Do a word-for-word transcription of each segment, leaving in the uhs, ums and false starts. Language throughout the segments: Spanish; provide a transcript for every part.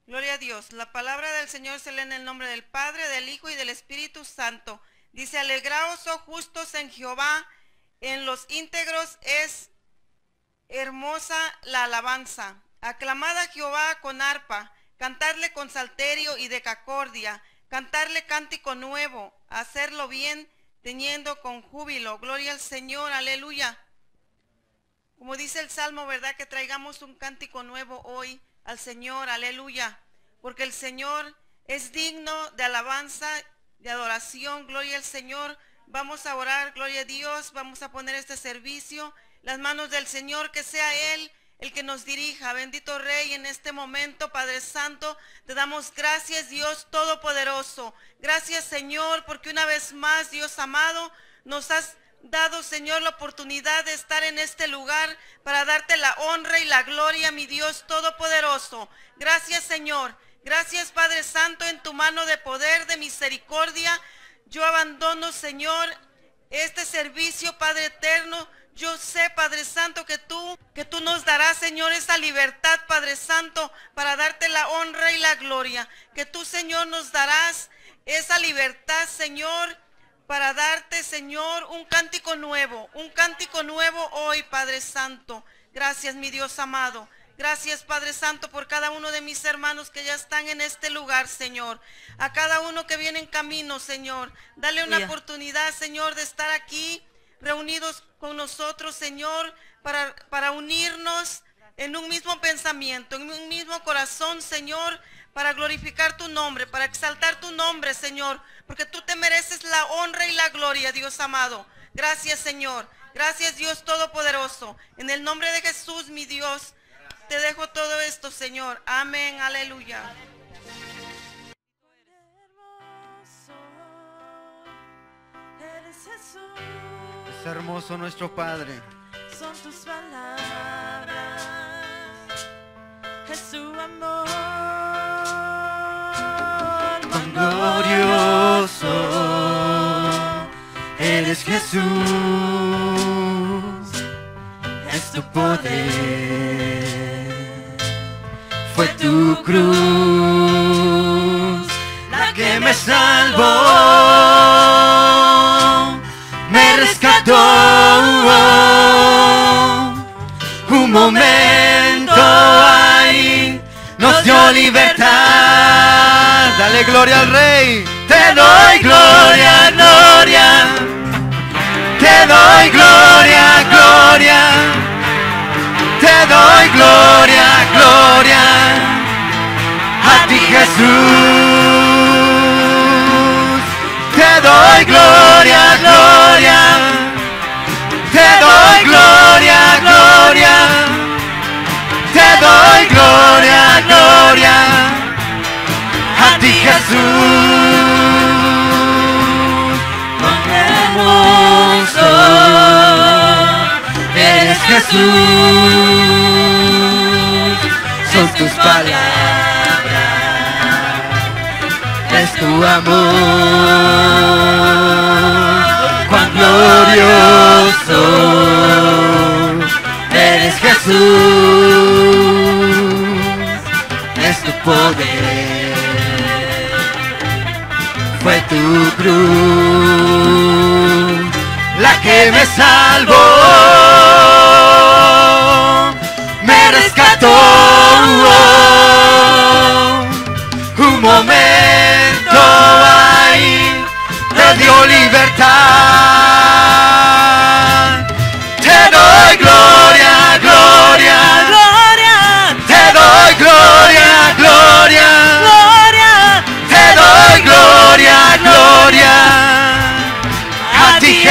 Gloria a Dios. La palabra del Señor se lee en el nombre del Padre, del Hijo y del Espíritu Santo. Dice: alegraos, oh justos, en Jehová, en los íntegros es hermosa la alabanza. Aclamad a Jehová con arpa, cantadle con salterio y decacordia, cantarle cántico nuevo, hacerlo bien, tañendo con júbilo. Gloria al Señor, aleluya. Como dice el Salmo, ¿verdad? Que traigamos un cántico nuevo hoy al Señor, aleluya, porque el Señor es digno de alabanza, de adoración. Gloria al Señor. Vamos a orar, gloria a Dios. Vamos a poner este servicio en las manos del Señor, que sea Él el que nos dirija. Bendito Rey, en este momento, Padre Santo, te damos gracias, Dios Todopoderoso. Gracias, Señor, porque una vez más, Dios amado, nos has dado, Señor, la oportunidad de estar en este lugar para darte la honra y la gloria, mi Dios Todopoderoso. Gracias, Señor. Gracias, Padre Santo, en tu mano de poder, de misericordia. Yo abandono, Señor, este servicio, Padre eterno. Yo sé, Padre Santo, que tú, que tú nos darás, Señor, esa libertad, Padre Santo, para darte la honra y la gloria. Que tú, Señor, nos darás esa libertad, Señor, para darte, Señor, un cántico nuevo, un cántico nuevo hoy, Padre Santo. Gracias, mi Dios amado. Gracias, Padre Santo, por cada uno de mis hermanos que ya están en este lugar, Señor. A cada uno que viene en camino, Señor. Dale una yeah. oportunidad, Señor, de estar aquí reunidos con nosotros, Señor, para, para unirnos en un mismo pensamiento, en un mismo corazón, Señor, para glorificar tu nombre, para exaltar tu nombre, Señor, porque tú te mereces la honra y la gloria, Dios amado. Gracias, Señor. Gracias, Dios Todopoderoso. En el nombre de Jesús, mi Dios, te dejo todo esto, Señor. Amén, aleluya. Es hermoso nuestro Padre. Son tus palabras, es su amor. Cuán glorioso eres, Jesús, es tu poder. Fue tu cruz la que me salvó, me rescató. Un momento ahí nos dio libertad. Dale gloria al Rey. Te doy gloria, gloria. Te doy gloria, gloria. Te doy gloria, gloria. A ti, Jesús. Te doy gloria, gloria. Te doy gloria, gloria. Te doy gloria, gloria. A ti, Jesús. Cuán hermoso eres, Jesús. Son tus palabras, es tu amor. Cuán glorioso eres, Jesús, es tu poder. Fue tu cruz la que me salvó, me rescató. Un momento ahí te dio libertad. Te doy gloria, gloria, gloria. Te doy gloria, gloria, gloria. Te doy gloria, gloria. A ti,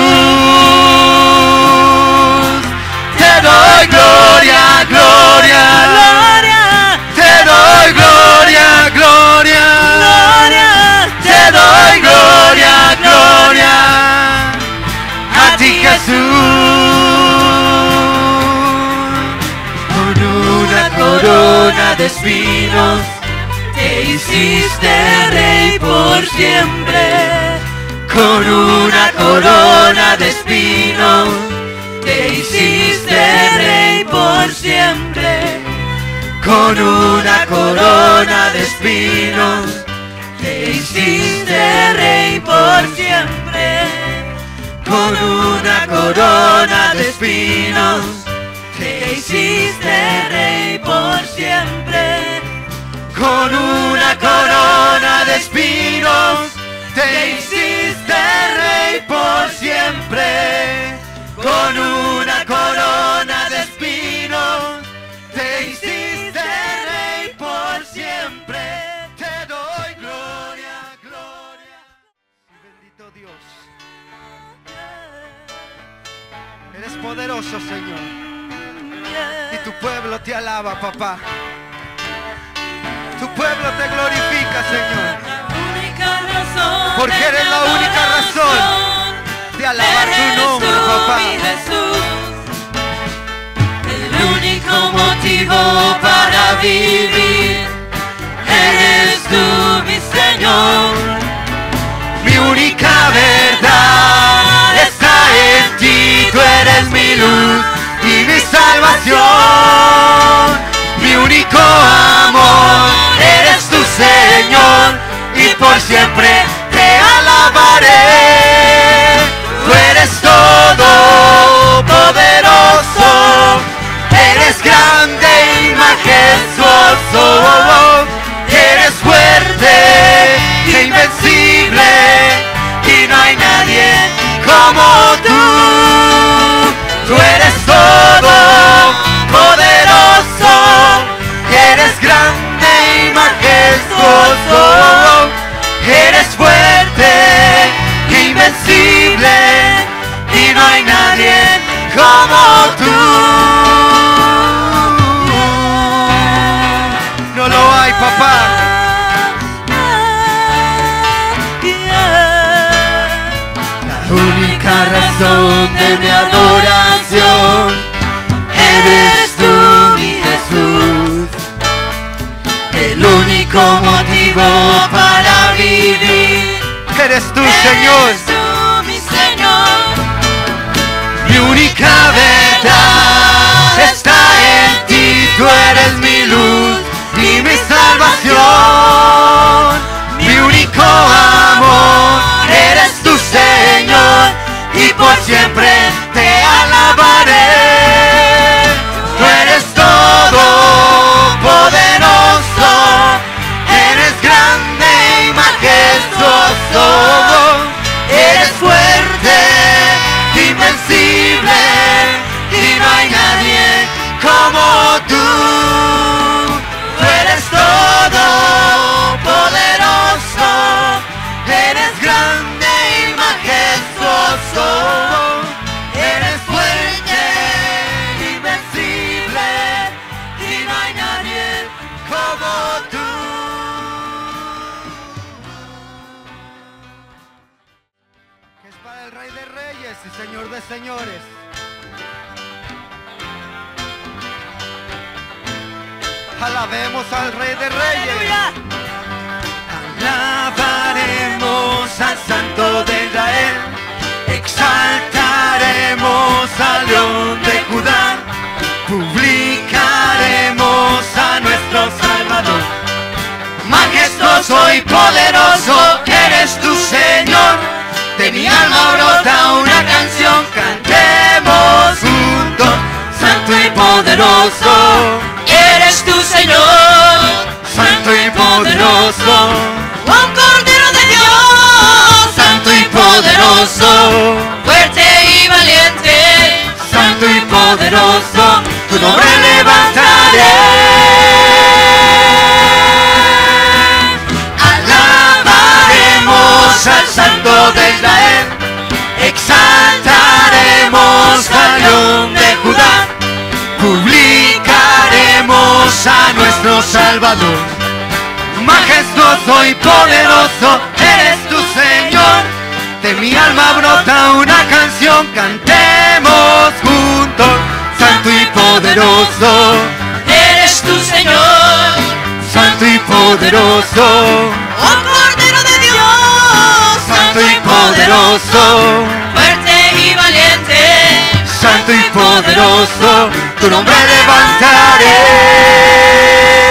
Jesús. Te doy gloria, gloria, gloria. Te doy gloria, gloria, gloria. Te doy gloria, gloria. A ti, Jesús. Con una corona de espinos te hiciste rey por siempre. Con una corona de espinos te hiciste rey por siempre. Con con una corona de espinos, te hiciste rey por siempre. Con una corona de espinos, te hiciste rey por siempre. Con una corona de espinos, te hiciste rey por siempre. Con una corona de espinos, te hiciste rey por siempre. Te doy gloria, gloria. Bendito Dios. Eres poderoso, Señor. Y tu pueblo te alaba, papá. Tu pueblo te glorifica, Señor. Porque eres la única razón de alabar tu nombre, papá. El único motivo para vivir eres tú, mi Señor. Mi única verdad está en ti. Tú eres mi luz y mi salvación. Mi único amor eres tu Señor, y por siempre te alabaré. Tú eres todo poderoso, eres grande y majestuoso, eres fuerte e invencible, y no hay nadie como tú. Tú eres todo poderoso, eres grande y majestuoso, eres fuerte e invencible, y no hay nadie como tú. No lo hay, papá. La única razón de mi adoración eres tú, mi Jesús. El único motivo para vivir eres tú, Señor. Eres tú, mi Señor. Mi única verdad está en ti. Tú eres mi luz y mi salvación. Mi único amor eres tu Señor, y por siempre te alabaré. Tú eres todo poderoso, eres grande y majestuoso, eres fuerte, invencible, y no hay nadie como tú. Tú eres todo poderoso, eres grande y majestuoso, eres fuerte, invencible, y no hay nadie como tú. Que es para el Rey de Reyes y Señor de Señores. Alabemos al Rey de Reyes. Alabaremos al Santo de Israel, exaltaremos al León de Judá, publicaremos a nuestro Salvador. Majestuoso y poderoso eres tu Señor, de mi alma brota una canción, cantemos juntos. Santo y poderoso Eres tu Señor. Santo y poderoso, Oh Cordero de Dios. Santo y poderoso, Fuerte y valiente. Santo y poderoso, tu nombre levantaré. Alabaremos al Santo de Israel, exaltaremos al León de Judá, publicaremos a nuestro Salvador. Majestuoso y poderoso eres tu Señor, de mi alma brota una canción, cantemos juntos. Santo y poderoso Eres tu Señor. Santo y poderoso, Oh Cordero de Dios. Santo y poderoso, Fuerte y valiente. Santo y poderoso, tu nombre levantaré.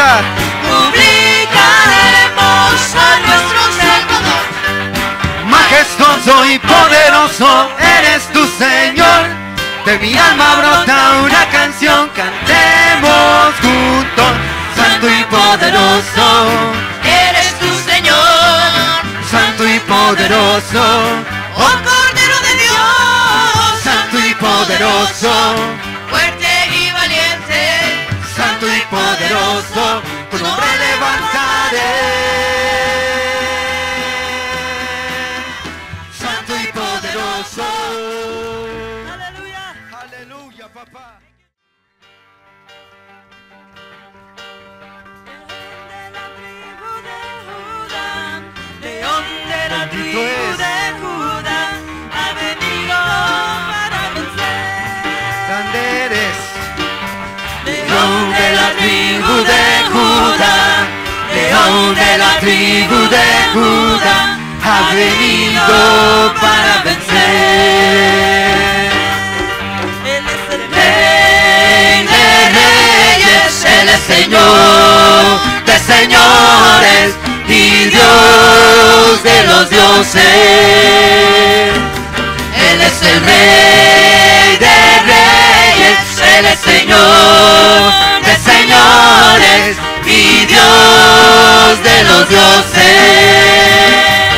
cantar. Publicaremos a nuestro Salvador. Majestuoso y poderoso eres tu Señor. De mi alma brota una canción, cantemos juntos. Santo y poderoso Eres tu Señor, Santo y poderoso, oh Cordero de Dios, Santo y poderoso, fuerte y valiente, Santo y poderoso, tu nombre levantaré. Santo y poderoso. Aleluya. Aleluya, papá. León de la Bendito tribu es. de Judá, ha venido para vencer. Grande eres, León de la tribu de Judá, León de la tribu de Judá, ha venido para vencer. Él es el Rey de reyes, Él es Señor de señores y Dios de los dioses. Él es el Rey de reyes, Él es Señor de señores y Dios de los dioses.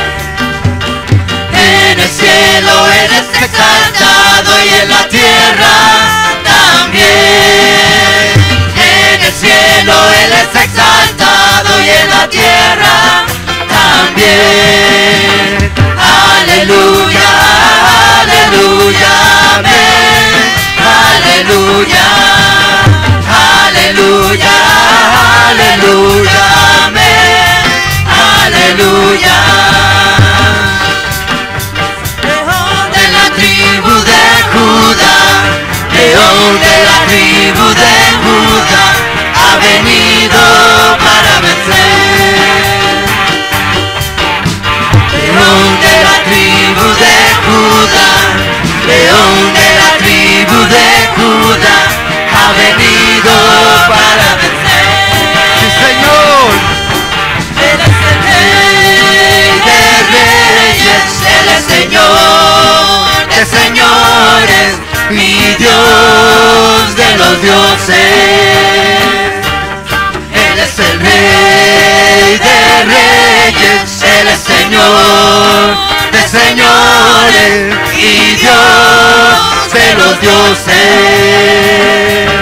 En el cielo Él es exaltado y en la tierra también. En el cielo Él es exaltado y en la tierra también. Aleluya, aleluya, amén. Aleluya, aleluya, aleluya, amén. Aleluya. León de la tribu de Judá, León de la tribu de Judá, ha venido para vencer. León de la tribu de Judá, León de la tribu de Judá, ha venido para vencer. Sí, Señor, Él es el Rey de reyes, Él es Señor de señores y Dios de los dioses. Él es el Rey de reyes, Él es Señor de señores y Dios de los dioses.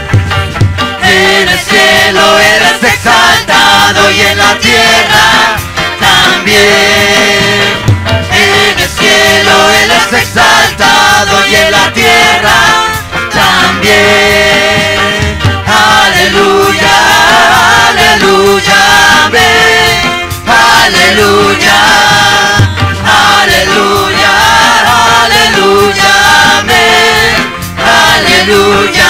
En el cielo eres exaltado y en la tierra también. En el cielo Él es exaltado y en la tierra también. Aleluya, aleluya, amén. Aleluya, aleluya, aleluya, amén. Aleluya.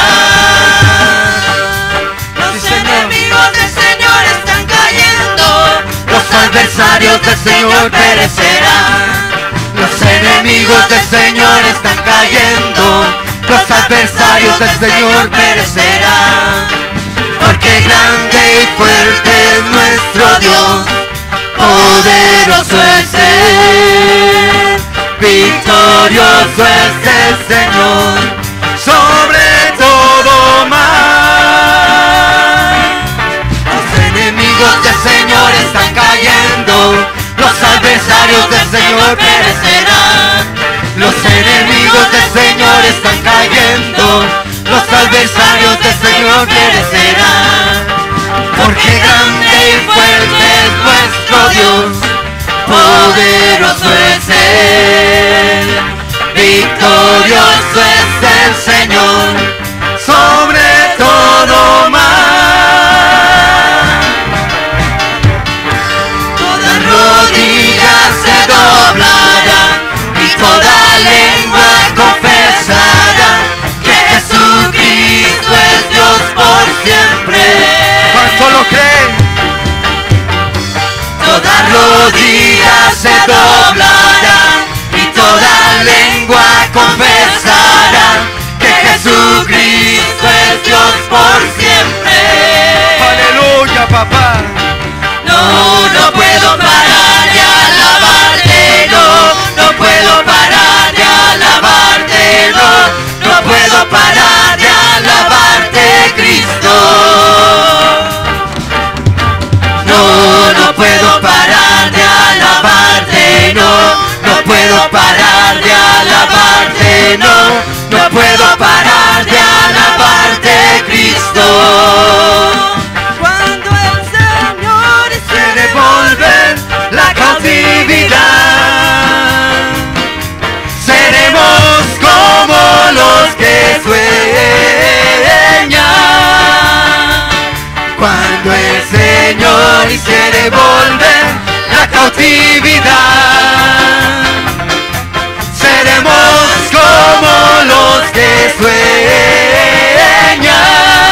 Los enemigos del Señor están cayendo, Los adversarios del Señor perecerán. Los enemigos del Señor están cayendo. Los adversarios del Señor perecerán. Porque grande y fuerte es nuestro Dios, poderoso es Él, victorioso es el Señor, sobre todo mal. Los enemigos del Señor están cayendo, los adversarios del Señor perecerán. Los enemigos del Señor están cayendo, los adversarios del Señor perecerán. Porque grande y fuerte es nuestro Dios, poderoso es Él, victorioso es el Señor, sobre todo mal. toda rodilla se doblará y toda lengua confesará que Jesucristo es Dios por siempre. ¿Cuánto lo creen? Toda rodilla se doblará y toda lengua confesará que Jesucristo es Dios por siempre. Aleluya. puedo parar de alabarte, Cristo. No, no puedo parar de alabarte, no, no puedo parar de alabarte, no, no puedo parar de alabarte, Cristo. Cuando el Señor Quiere volver la cautividad, seremos como los que sueñan. Cuando el Señor quiere volver la cautividad, seremos como los que sueñan.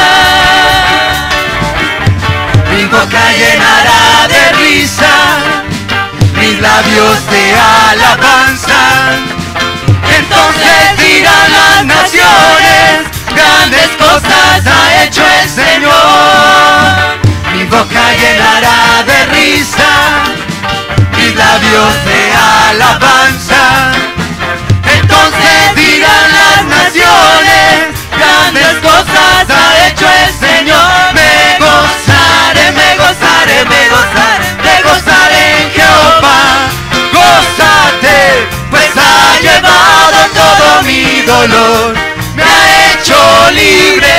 Mi boca llenará de risa, mis labios de alabanza. Entonces dirán las naciones, grandes cosas ha hecho el Señor. Mi boca llenará de risa, mis labios de alabanza. Entonces dirán las naciones, grandes cosas ha hecho el Señor. Me gozaré, me gozaré, me gozaré, me gozaré en Jehová. Gózate, pues ha llevado todo mi dolor, me ha hecho libre.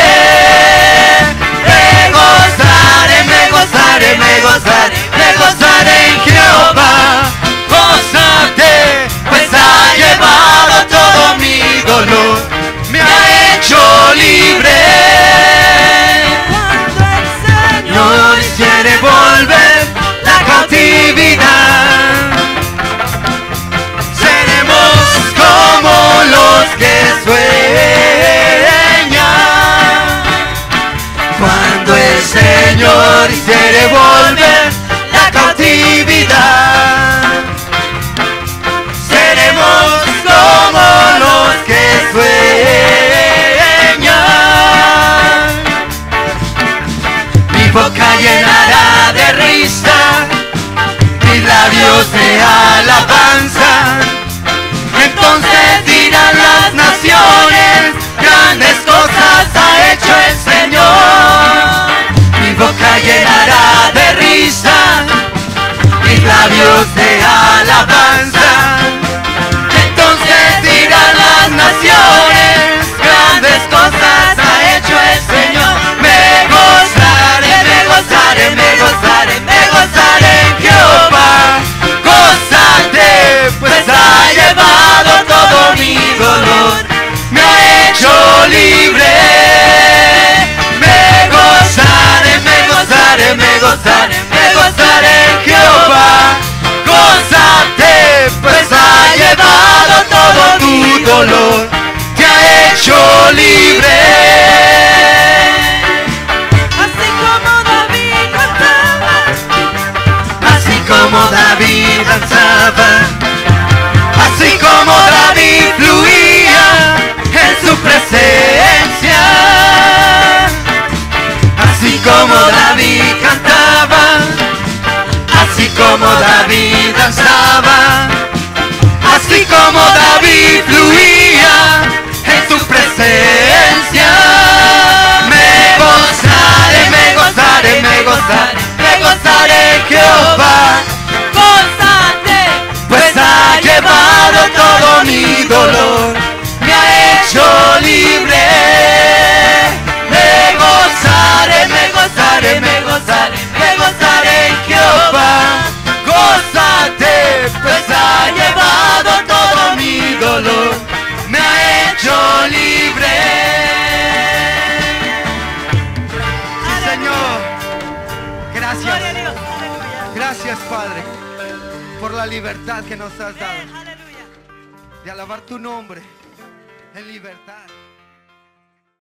Me gozaré, me gozaré, me gozaré, me gozaré en Jehová. Gózate, pues ha llevado todo mi dolor, me ha hecho libre. Señor quiere volver la cautividad, seremos como los que sueñan. Cuando el Señor quiere volver la cautividad, seremos como los que sueñan. Mi boca llenará de risa, mis labios de alabanza. Entonces dirán las naciones, grandes cosas ha hecho el Señor. Mi boca llenará de risa, mis labios de alabanza. Entonces dirán las naciones, grandes cosas ha hecho el Señor. Me gozaré, me gozaré, me gozaré, me gozaré en Jehová. Gózate, pues ha llevado todo mi dolor, me ha hecho libre. Me gozaré, me gozaré, me gozaré, me gozaré en Jehová. Gózate, pues ha llevado todo tu dolor, te ha hecho libre. así como David cantaba, Así como David danzaba, así como David fluía en su presencia, así como David cantaba, así como David danzaba, así como David fluía en su presencia. Me gozaré, me gozaré, me gozaré, me gozaré en Jehová. Gózate, pues ha llevado todo mi dolor, me ha hecho libre. Me gozaré, me gozaré, me gozaré, me gozaré en Jehová. Gózate, pues ha llevado todo mi dolor, me ha hecho libre. Sí, Señor, gracias. gloria a Dios, aleluya. Gracias, Padre, por la libertad que nos has dado Aleluya. de alabar tu nombre en libertad.